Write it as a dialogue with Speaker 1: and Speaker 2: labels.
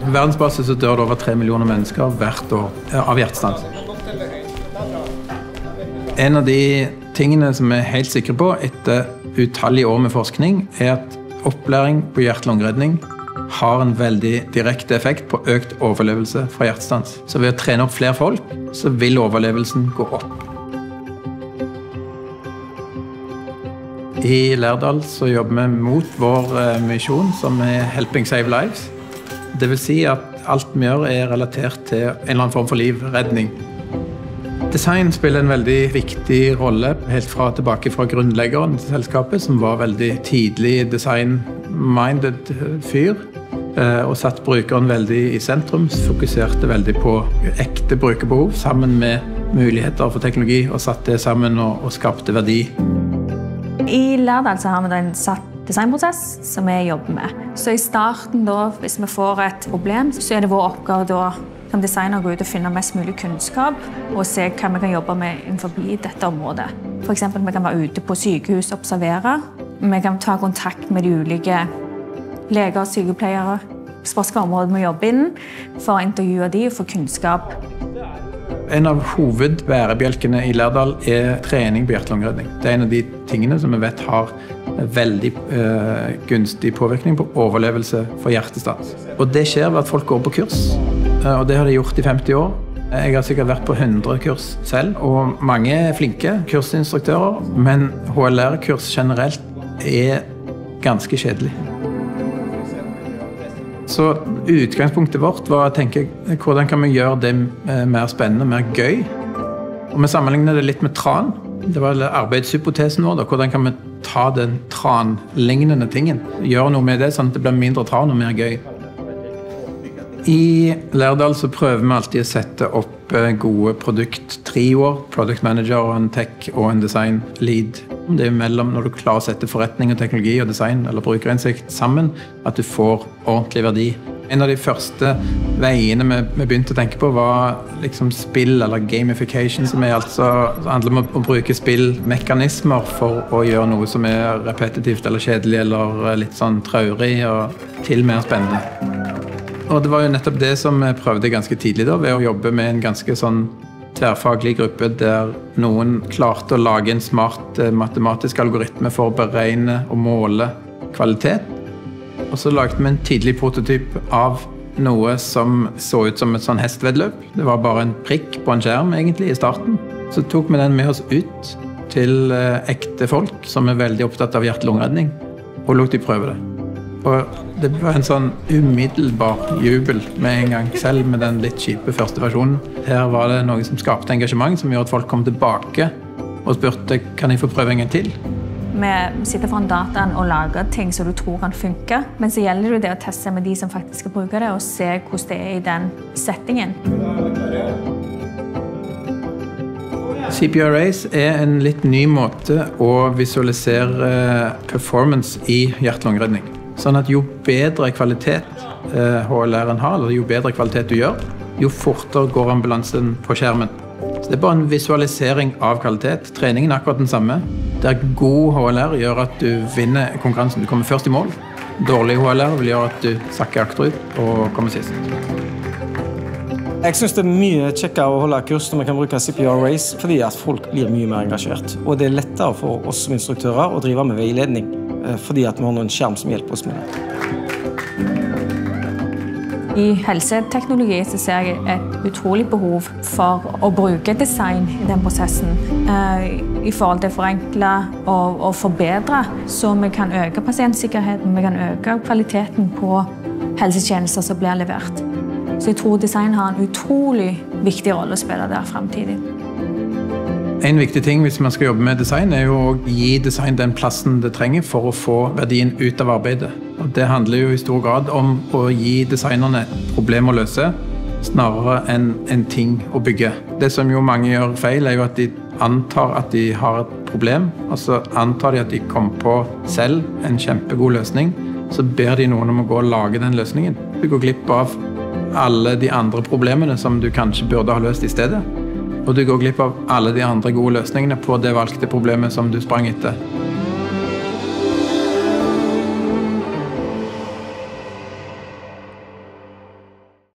Speaker 1: På verdensbasis så dør det over 3 millioner mennesker hvert år av hjertestans. En av de tingene som vi er helt sikre på etter utallige år med forskning, er at opplæring på hjerte-lungeredning har en veldig direkte effekt på økt overlevelse fra hjertestans. Så ved å trene opp flere folk, så vil overlevelsen gå opp. I Lærdal så jobber vi mot vår misjon, som er Helping Save Lives. Det vil si at alt vi gjør er relatert til en eller annen form for livredning. Design spiller en veldig viktig rolle, helt tilbake fra grunnleggeren til selskapet, som var veldig tidlig design-minded fyr, og satt brukeren veldig i sentrum, fokuserte veldig på ekte brukerbehov, sammen med muligheter for teknologi, og satt det sammen og skapte verdi.
Speaker 2: I Lærdal så har vi en satt designprosess som vi jobber med. Så i starten da, hvis vi får et problem, så er det vår oppgave da som designer gå ut og finne mest mulig kunnskap og se hva vi kan jobbe med innenfor dette området. For eksempel, vi kan være ute på sykehus og observere. Vi kan ta kontakt med de ulike leger og sykepleiere på området vi jobber innen for å intervjue de og få kunnskap.
Speaker 1: En av hovedbærebjelkene i Lærdal er trening på hjerte-lungeredning. Det er en av de tingene som vi vet har veldig gunstig påvirkning på overlevelse for hjertestans. Og det skjer ved at folk går på kurs, og det har de gjort i 50 år. Jeg har sikkert vært på 100 kurs selv, og mange er flinke kursinstruktører, men HLR-kurs generelt er ganske kjedelig. Så utgangspunktet vårt var å tenke hvordan kan vi gjøre det mer spennende, mer gøy. Og vi sammenligner det litt med tran. Det var arbeidshypotesen vår. Hvordan kan vi ta den tran-lignende tingen? Gjøre noe med det sånn at det blir mindre tran og mer gøy. I Lærdal så prøver vi alltid å sette opp gode produkttrioer, product manager, en tech og en design lead. Det er mellom når du klarer å sette forretning og teknologi og design eller brukerinnsikt sammen, at du får ordentlig verdi. En av de første veiene vi begynte å tenke på var liksom spill eller gamification, som handler om å bruke spillmekanismer for å gjøre noe som er repetitivt eller kjedelig eller litt sånn traurig og til mer spennende. Og det var jo nettopp det som vi prøvde ganske tidlig da, ved å jobbe med en ganske sånn tverrfaglig gruppe der noen klarte å lage en smart matematisk algoritme for å beregne og måle kvalitet. Og så lagde vi en tidlig prototyp av noe som så ut som et sånn hestvedløp. Det var bare en prikk på en skjerm egentlig i starten. Så tok vi den med oss ut til ekte folk som er veldig opptatt av hjerte-lungeredning, og lot de prøve det. Og det var en sånn umiddelbar jubel med en gang, selv med den litt kjipe første versjonen. Her var det noe som skapte engasjement, som gjorde at folk kom tilbake og spurte, kan jeg få prøve en gang til?
Speaker 2: Vi sitter foran dataen og lager ting som du tror kan funke, men så gjelder det å teste med de som faktisk skal bruke det, og se hvordan det er i den settingen.
Speaker 1: CPRAs er en litt ny måte å visualisere performance i hjerte-lungeredning. Sånn at jo bedre kvalitet HLR-en har, eller jo bedre kvalitet du gjør, jo fortere går ambulansen på skjermen. Så det er bare en visualisering av kvalitet. Treningen er akkurat den samme. Der god HLR gjør at du vinner konkurransen. Du kommer først i mål. Dårlig HLR vil gjøre at du sakker akterut og kommer sist.
Speaker 3: Jeg synes det er mye kjekkere å holde kurs når vi kan bruke CPRAs, fordi at folk blir mye mer engasjert. Og det er lettere for oss som instruktører å drive med veiledning, fordi at vi har en skjerm som hjelper oss med det.
Speaker 2: I helseteknologi så ser jeg et utrolig behov for å bruke design i den prosessen i forhold til å forenkle og forbedre, så vi kan øke pasientsikkerheten, vi kan øke kvaliteten på helsetjenester som blir levert. Så jeg tror design har en utrolig viktig rolle å spille der fremtidig.
Speaker 1: En viktig ting hvis man skal jobbe med design er jo å gi design den plassen det trenger for å få verdien ut av arbeidet. Og det handler jo i stor grad om å gi designerne et problem å løse, snarere enn en ting å bygge. Det som jo mange gjør feil er jo at de antar at de har et problem, og så antar de at de kom på selv en kjempegod løsning, så ber de noen om å gå og lage den løsningen. Du går glipp av alle de andre problemene som du kanskje burde ha løst i stedet. Og du går glipp av alle de andre gode løsningene på det valgte problemet som du sprang etter.